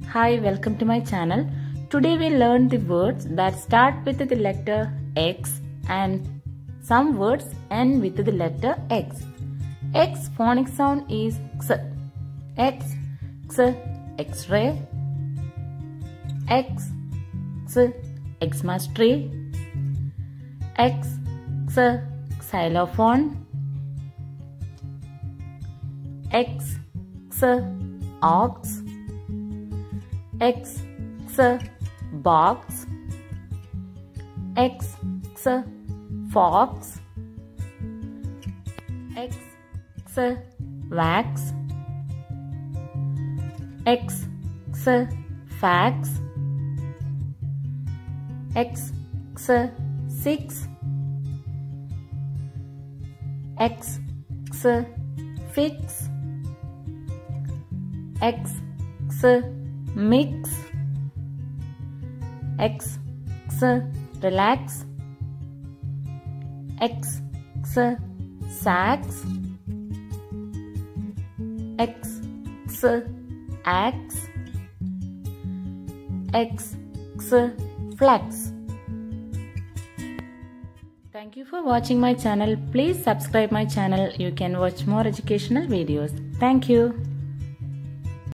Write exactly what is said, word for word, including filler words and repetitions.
Hi, welcome to my channel. Today we learn the words that start with the letter X and some words end with the letter X. X phonic sound is X. X, X, X-ray. X, X, Xmas tree. X, X, xylophone. X, X, ox. X, X, box. X, X, fox. X, X, wax. X, X, fax. X, X, six. X, X, fix. X, X, mix. X, X, relax. X, X, sax. X, X, axe. X, X, flax. Thank you for watching my channel. Please subscribe my channel. You can watch more educational videos. Thank you.